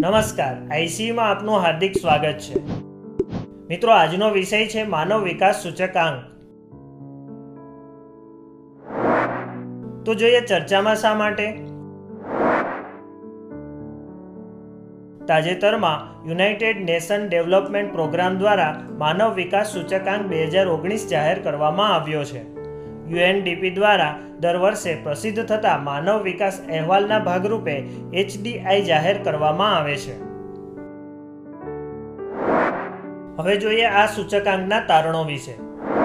નમસ્કાર, આઈસીયુ માં આપનું હાર્દિક સ્વાગત છે। મિત્રો, આજનો વિષય છે માનવ વિકાસ સૂચકાંક। તો જોઈએ ચર્ચામાં શા માટે। તાજેતરમાં યુનાઇટેડ નેશન ડેવલપમેન્ટ પ્રોગ્રામ દ્વારા માનવ વિકાસ સૂચકાંક 2019 જાહેર કરવામાં આવ્યો છે। યુએનડીપી દ્વારા દર વર્ષે પ્રસિદ્ધ થતા માનવ વિકાસ અહેવાલના ભાગરૂપે HDI જાહેર કરવામાં આવે છે। હવે જોઈએ આ સૂચકાંકના તારણો વિશે।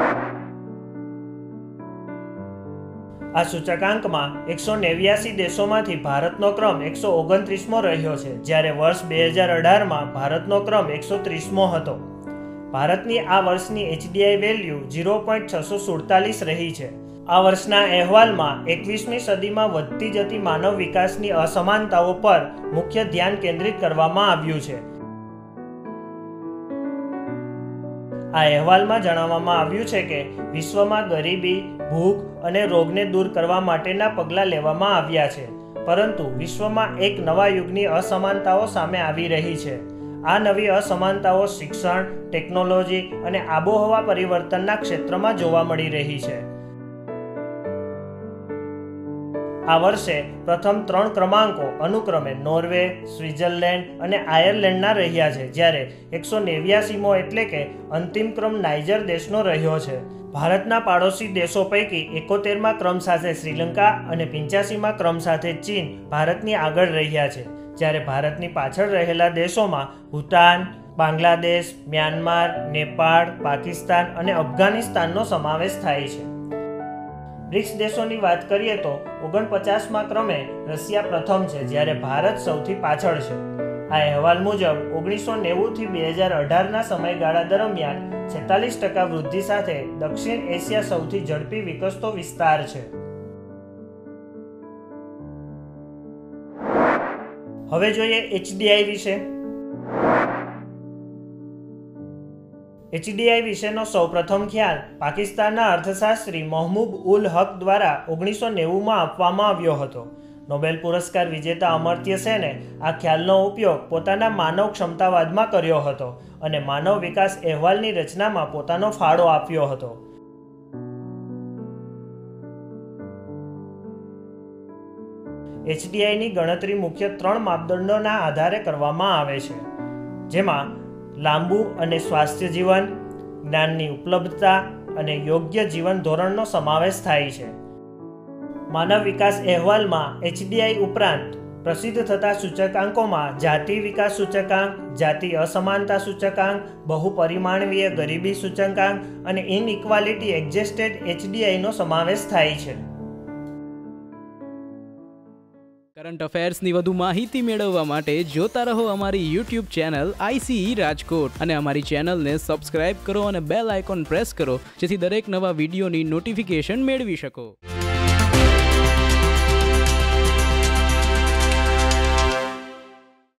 આ સૂચકાંકમાં 189 દેશોમાંથી ભારતનો ક્રમ 129મો રહ્યો છે, જ્યારે વર્ષ 2018માં ભારતનો ક્રમ 130મો હતો। ભારતની આ વર્ષની HDI વેલ્યુ 0.647 રહી છે। આ વર્ષના અહેવાલમાં 21મી સદીમાં વધતી જતી માનવ વિકાસની અસમાનતાઓ પર મુખ્ય ધ્યાન કેન્દ્રિત કરવામાં આવ્યું છે। આ અહેવાલમાં જણાવવામાં આવ્યું છે કે વિશ્વમાં ગરીબી, ભૂખ અને રોગને દૂર કરવા માટેના પગલાં લેવામાં આવ્યા છે, પરંતુ વિશ્વમાં એક નવા યુગની અસમાનતાઓ સામે આવી રહી છે। આ નવી અસમાનતાઓ શિક્ષણ, ટેકનોલોજી અને આબોહવા પરિવર્તનના ક્ષેત્રમાં જોવા મળી રહી છે। આ વર્ષે પ્રથમ 3 ક્રમાંકો અનુક્રમે નોર્વે, સ્વિટ્ઝરલેન્ડ અને આયર્લેન્ડના રહ્યા છે, જ્યારે 189મો એટલે કે અંતિમ ક્રમ નાઇજર દેશનો રહ્યો છે। ભારતના પાડોશી દેશો પૈકી 71મા ક્રમ સાથે શ્રીલંકા અને 85મા ક્રમ સાથે ચીન ભારતની આગળ રહ્યા છે, જ્યારે ભારતની પાછળ રહેલા દેશોમાં ભૂટાન, બાંગ્લાદેશ, મ્યાનમાર, નેપાળ, પાકિસ્તાન અને અફઘાનિસ્તાનનો સમાવેશ થાય છે। બ્રિક્સ દેશોની વાત કરીએ તો 49મા ક્રમે રશિયા પ્રથમ છે, જ્યારે ભારત સૌથી પાછળ છે। આ અહેવાલ મુજબ 1990થી 2018ના સમયગાળા દરમિયાન 46% વૃદ્ધિ સાથે દક્ષિણ એશિયા સૌથી ઝડપી વિકસતો વિસ્તાર છે। હવે જોઈએ HDI વિશે। HDI વિશેનો સૌપ્રથમ ખ્યાલ પાકિસ્તાનના અર્થશાસ્ત્રી મોહમ્મદ ઉલ હક દ્વારા 1990માં આપવામાં આવ્યો હતો। નોબેલ પુરસ્કાર વિજેતા અમર્ત્ય સેને આ ખ્યાલનો ઉપયોગ પોતાના માનવ ક્ષમતાવાદમાં કર્યો હતો અને માનવ વિકાસ અહેવાલની રચનામાં પોતાનો ફાળો આપ્યો હતો। HDIની ગણતરી મુખ્ય 3 માપદંડોના આધારે કરવામાં આવે છે, જેમાં લાંબુ અને સ્વાસ્થ્ય જીવન, જ્ઞાનની ઉપલબ્ધતા અને યોગ્ય જીવન ધોરણનો સમાવેશ થાય છે। માનવ વિકાસ અહેવાલમાં HDI ઉપરાંત પ્રસિદ્ધ થતા સૂચકાંકોમાં જાતિ વિકાસ સૂચકાંક, જાતિ અસમાનતા સૂચકાંક, બહુપરિમાણવીય ગરીબી સૂચકાંક અને ઇનઇક્વાલિટી એડજસ્ટેડ HDIનો સમાવેશ થાય છે। કરંટ અફેર્સની વધુ માહિતી મેળવવા માટે જોતા રહો અમારી YouTube ચેનલ ICE રાજકોટ અને અમારી ચેનલને સબસ્ક્રાઇબ કરો અને બેલ આઇકોન પ્રેસ કરો, જેથી દરેક નવા વિડીયોની નોટિફિકેશન મેળવી શકો।